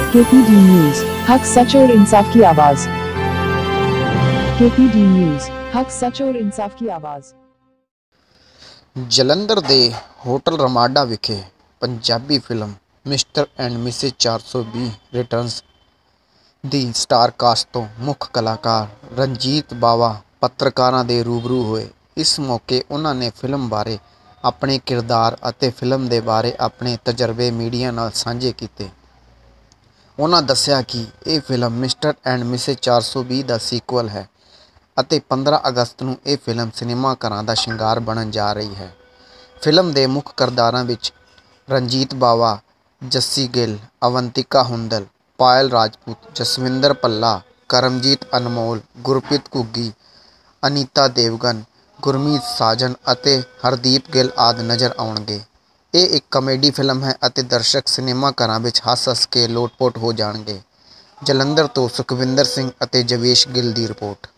KPD news, हक सच और इंसाफ की आवाज। KPD न्यूज, हक सच और इंसाफ की आवाज। ਜਲੰਧਰ ਦੇ ਹੋਟਲ ਰਮਾਡਾ ਵਿਖੇ Punjabi film mister and missus 420 returns ਦੀ ਸਟਾਰ ਕਾਸਟ ਤੋਂ ਮੁੱਖ ਕਲਾਕਾਰ ਰਣਜੀਤ ਬਾਵਾ ਪੱਤਰਕਾਰਾਂ ਦੇ ਰੂਬਰੂ ਹੋਏ। ਇਸ ਮੌਕੇ ਉਹਨਾਂ ਨੇ ਫਿਲਮ ਬਾਰੇ ਆਪਣੇ ਕਿਰਦਾਰ ਅਤੇ ਫਿਲਮ ਦੇ ਬਾਰੇ ਆਪਣੇ ਤਜਰਬੇ ਮੀਡੀਆ ਨਾਲ ਸਾਂਝੇ ਕੀਤੇ। ਉਹਨਾਂ ਦੱਸਿਆ ਕਿ ਇਹ ਫਿਲਮ ਮਿਸਟਰ ਐਂਡ ਮਿਸਿਸ 420 ਦਾ ਸੀਕੁਅਲ ਹੈ ਅਤੇ 15 ਅਗਸਤ ਨੂੰ ਇਹ ਫਿਲਮ ਸਿਨੇਮਾ ਘਰਾਂ ਦਾ ਸ਼ਿੰਗਾਰ ਬਣਨ ਜਾ ਰਹੀ ਹੈ। ਫਿਲਮ ਦੇ ਮੁੱਖ ਕਿਰਦਾਰਾਂ ਵਿੱਚ ਰਣਜੀਤ ਬਾਵਾ, ਜੱਸੀ ਗਿੱਲ, ਅਵੰਤਿਕਾ ਹੁੰਦਲ, ਪਾਇਲ ਰਾਜਪੂਤ, ਜਸਵਿੰਦਰ ਭੱਲਾ, ਕਰਮਜੀਤ ਅਨਮੋਲ, ਗੁਰਪ੍ਰੀਤ ਘੁੱਗੀ, ਅਨੀਤਾ ਦੇਵਗਨ, ਗੁਰਮੀਤ ਸਾਜਨ ਅਤੇ ਹਰਦੀਪ ਗਿੱਲ ਆਦਿ ਨਜ਼ਰ ਆਉਣਗੇ। ਇਹ ਇੱਕ ਕਾਮੇਡੀ ਫਿਲਮ ਹੈ ਅਤੇ ਦਰਸ਼ਕ ਸਿਨੇਮਾ ਘਰਾਂ ਵਿੱਚ ਹੱਸ ਕੇ ਲੋਟਪੋਟ ਹੋ ਜਾਣਗੇ। ਜਲੰਧਰ ਤੋਂ ਸੁਖਵਿੰਦਰ ਸਿੰਘ ਅਤੇ ਜਵੇਸ਼ ਗਿੱਲ ਦੀ ਰਿਪੋਰਟ।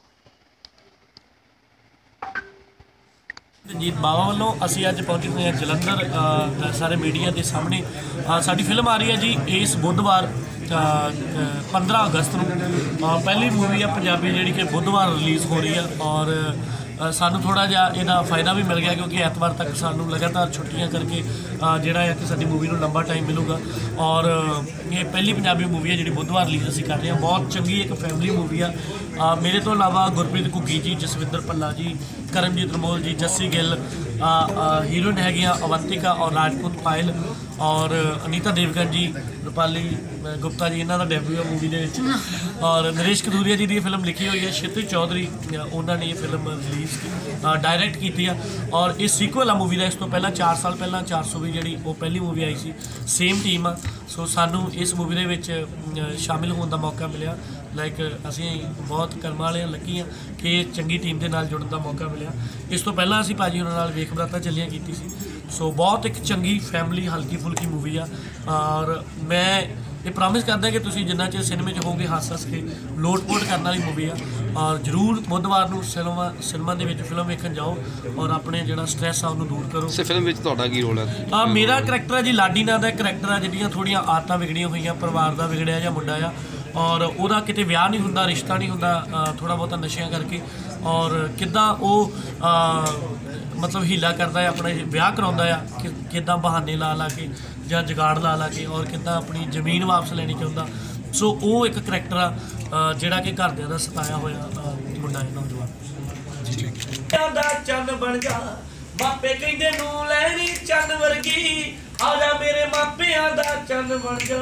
ਰਣਜੀਤ ਬਾਵਾ ਵੱਲੋਂ ਅਸੀਂ ਅੱਜ ਪਹੁੰਚੇ ਹੋਏ ਹਾਂ ਜਲੰਧਰ ਸਾਰੇ ਮੀਡੀਆ ਦੇ ਸਾਹਮਣੇ। ਸਾਡੀ ਫਿਲਮ ਆ ਰਹੀ ਹੈ ਜੀ ਇਸ ਬੁੱਧਵਾਰ 15 ਅਗਸਤ ਨੂੰ। ਪਹਿਲੀ ਮੂਵੀ ਆ ਪੰਜਾਬੀ ਜਿਹੜੀ ਕਿ ਬੁੱਧਵਾਰ ਰਿਲੀਜ਼ ਹੋ ਰਹੀ ਆ ਔਰ ਸਾਨੂੰ ਥੋੜ੍ਹਾ ਜਿਹਾ ਇਹਦਾ ਫਾਇਦਾ ਵੀ ਮਿਲ ਗਿਆ ਕਿਉਂਕਿ ਐਤਵਾਰ ਤੱਕ ਸਾਨੂੰ ਲਗਾਤਾਰ ਛੁੱਟੀਆਂ ਕਰਕੇ ਜਿਹੜਾ ਹੈ ਕਿ ਸਾਡੀ ਮੂਵੀ ਨੂੰ ਲੰਬਾ ਟਾਈਮ ਮਿਲੂਗਾ ਔਰ ਇਹ ਪਹਿਲੀ ਪੰਜਾਬੀ ਮੂਵੀ ਹੈ ਜਿਹੜੀ ਬੁੱਧਵਾਰ ਰਿਲੀਜ਼ ਅਸੀਂ ਕਰ ਰਹੇ ਹਾਂ। ਬਹੁਤ ਚੰਗੀ ਇੱਕ ਫੈਮਿਲੀ ਮੂਵੀ ਆ। ਮੇਰੇ ਤੋਂ ਇਲਾਵਾ ਗੁਰਪ੍ਰੀਤ ਘੁੱਗੀ ਜੀ, ਜਸਵਿੰਦਰ ਭੱਲਾ ਜੀ, ਕਰਮਜੀਤ ਅਨਮੋਲ ਜੀ, ਜੱਸੀ ਗਿੱਲ, ਹੀਰੋਇਨ ਹੈਗੀਆਂ ਅਵੰਤਿਕਾ ਔਰ ਰਾਜਪੂਤ ਪਾਇਲ ਔਰ ਅਨੀਤਾ ਦੇਵਗਨ ਜੀ, ਰੁਪਾਲੀ ਗੁਪਤਾ ਜੀ, ਇਹਨਾਂ ਦਾ ਡੈਬਿਊ ਹੈ ਮੂਵੀ ਦੇ ਵਿੱਚ ਔਰ ਨਰੇਸ਼ ਕਦੂਰੀਆ ਜੀ ਦੀ ਫਿਲਮ ਲਿਖੀ ਹੋਈ ਹੈ। ਸ਼ਿਤੂ ਚੌਧਰੀ ਉਹਨਾਂ ਨੇ ਇਹ ਫਿਲਮ ਰਿਲੀਜ਼ ਡਾਇਰੈਕਟ ਕੀਤੀ ਆ ਔਰ ਇਹ ਸੀਕੁਅਲ ਆ ਮੂਵੀ ਦਾ। ਇਸ ਤੋਂ ਪਹਿਲਾਂ 4 ਸਾਲ ਪਹਿਲਾਂ 420 ਜਿਹੜੀ ਉਹ ਪਹਿਲੀ ਮੂਵੀ ਆਈ ਸੀ, ਸੇਮ ਟੀਮ ਆ। ਸੋ ਸਾਨੂੰ ਇਸ ਮੂਵੀ ਦੇ ਵਿੱਚ ਸ਼ਾਮਿਲ ਹੋਣ ਦਾ ਮੌਕਾ ਮਿਲਿਆ। ਅਸੀਂ ਬਹੁਤ ਕਰਮਾਂ ਵਾਲੇ ਹਾਂ, ਲੱਕੀ ਹਾਂ ਕਿ ਚੰਗੀ ਟੀਮ ਦੇ ਨਾਲ ਜੁੜਨ ਦਾ ਮੌਕਾ ਮਿਲਿਆ। ਇਸ ਤੋਂ ਪਹਿਲਾਂ ਅਸੀਂ ਭਾਜੀ ਉਹਨਾਂ ਨਾਲ ਵੇਖ ਬਰਾਤਾਂ ਚੱਲੀਆਂ ਕੀਤੀ ਸੀ। ਸੋ ਬਹੁਤ ਇੱਕ ਚੰਗੀ ਫੈਮਿਲੀ ਹਲਕੀ ਫੁਲਕੀ ਮੂਵੀ ਆ ਔਰ ਮੈਂ ਇਹ ਪ੍ਰੋਮਿਸ ਕਰਦਾ ਕਿ ਤੁਸੀਂ ਜਿੰਨਾ ਚਿਰ ਸਿਨੇਮੇ 'ਚ ਹੋਵੋਗੇ ਹੱਸ ਕੇ ਲੋਟਪੋਟ ਕਰਨ ਵਾਲੀ ਮੂਵੀ ਆ ਔਰ ਜ਼ਰੂਰ ਬੁੱਧਵਾਰ ਨੂੰ ਸਿਨੇਮਾ ਦੇ ਵਿੱਚ ਫਿਲਮ ਵੇਖਣ ਜਾਓ ਔਰ ਆਪਣੇ ਜਿਹੜਾ ਸਟ੍ਰੈਸ ਆ ਉਹਨੂੰ ਦੂਰ ਕਰੋ। ਇਸ ਫਿਲਮ ਵਿੱਚ ਤੁਹਾਡਾ ਕੀ ਰੋਲ ਹੈ? ਮੇਰਾ ਕਰੈਕਟਰ ਹੈ ਜੀ ਲਾਡੀ ਨਾਂ ਦਾ ਕਰੈਕਟਰ ਆ ਜਿਹੜੀਆਂ ਥੋੜ੍ਹੀਆਂ ਆਦਤਾਂ ਵਿਗੜੀਆਂ ਹੋਈਆਂ, ਪਰਿਵਾਰ ਦਾ ਵਿਗੜਿਆ ਜਿਹਾ ਮੁੰਡਾ ਆ ਔਰ ਉਹਦਾ ਕਿਤੇ ਵਿਆਹ ਨਹੀਂ ਹੁੰਦਾ, ਰਿਸ਼ਤਾ ਨਹੀਂ ਹੁੰਦਾ ਥੋੜ੍ਹਾ ਬਹੁਤਾ ਨਸ਼ਿਆਂ ਕਰਕੇ ਔਰ ਕਿੱਦਾਂ ਉਹ ਮਤਲਬ ਹੀਲਾ ਕਰਦਾ ਹੈ, ਆਪਣਾ ਵਿਆਹ ਕਰਾਉਂਦਾ ਆ ਕਿੱਦਾਂ ਬਹਾਨੇ ਲਾ ਕੇ ਜਾਂ ਜੁਗਾੜ ਲਾ ਕੇ ਔਰ ਕਿੱਦਾਂ ਆਪਣੀ ਜ਼ਮੀਨ ਵਾਪਸ ਲੈਣੀ ਚਾਹੁੰਦਾ। ਸੋ ਉਹ ਇੱਕ ਕਰੈਕਟਰ ਆ ਜਿਹੜਾ ਕਿ ਘਰਦਿਆਂ ਦਾ ਸਤਾਇਆ ਹੋਇਆ ਮੁੰਡਾ ਹੈ, ਨੌਜਵਾਨ। ਦਾ ਚੰਨ ਬਣ ਜਾ ਮਾਪੇ ਕਹਿੰਦੇ ਨੂੰ ਲੈਣੀ ਚੰਨ ਵਰਗੀ, ਆ ਜਾ ਮੇਰੇ ਮਾਪਿਆਂ ਦਾ ਚੰਨ ਬਣ ਜਾ।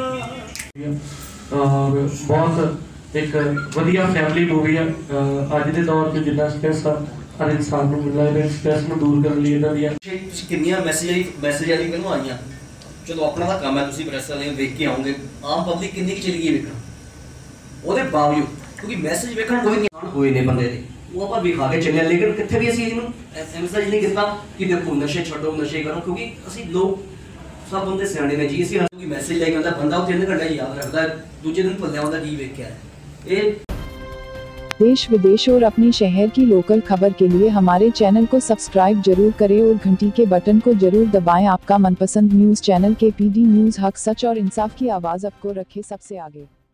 ਔਰ ਬਹੁਤ ਇੱਕ ਵਧੀਆ ਫੈਮਿਲੀ ਮੂਵੀ ਆ। ਅੱਜ ਦੇ ਦੌਰ 'ਚ ਜਿੰਨਾ ਸਟ੍ਰੈਸ ਆ ਹਰ ਇਨਸਾਨ ਨੂੰ ਮਿਲਦਾ ਹੈ, ਸਟ੍ਰੈਸ ਨੂੰ ਦੂਰ ਕਰਨ ਲਈ ਇਹਨਾਂ ਦੀਆਂ ਕਿੰਨੀਆਂ ਮੈਸੇਜ ਵਾਲੀ ਮੈਨੂੰ ਆਈਆਂ। ਚਲੋ ਆਪਣਾ ਤਾਂ ਕੰਮ ਹੈ, ਤੁਸੀਂ ਪ੍ਰੈਸ ਵਾਲੇ ਵੇਖ ਕੇ ਆਉਂਗੇ, ਆਮ ਪਬਲਿਕ ਕਿੰਨੀ ਕੁ ਚਲੀ ਗਈ ਵੇਖਣ। ਉਹਦੇ ਬਾਵਜੂਦ ਕਿਉਂਕਿ ਮੈਸੇਜ ਵੇਖਣ ਕੋਈ ਨਹੀਂ ਹੋਏ ਨੇ ਬੰਦੇ ਦੇ, ਉਹ ਆਪਾਂ ਵਿਖਾ ਕੇ ਚੱਲੇ, ਲੇਕਿਨ ਕਿੱਥੇ ਵੀ ਅਸੀਂ ਇਹਨੂੰ ਐਮਫਸਾਈਜ਼ ਨਹੀਂ ਕੀਤਾ ਕਿ ਦੇਖੋ ਨਸ਼ੇ ਛੱਡੋ, ਨਸ਼ੇ ਕਰੋ, ਕਿਉਂਕਿ ਅਸੀਂ ਲੋਕ ਸਭ ਬੰਦੇ ਸਿਆਣੇ ਨੇ ਜੀ। ਅਸੀਂ ਕੋਈ ਮੈਸੇਜ ਲੈ ਕੇ ਆਉਂਦਾ ਬੰਦਾ ਉਹ 3 घंटे याद रखता है, दूजे दिन भुल जाता की वेख क्या है। देश विदेश और अपने शहर की लोकल खबर के लिए हमारे चैनल को सब्सक्राइब जरूर करें और घंटी के बटन को जरूर दबाएं। आपका मनपसंद न्यूज चैनल KPD न्यूज, हक सच और इंसाफ की आवाज आपको रखे सबसे आगे।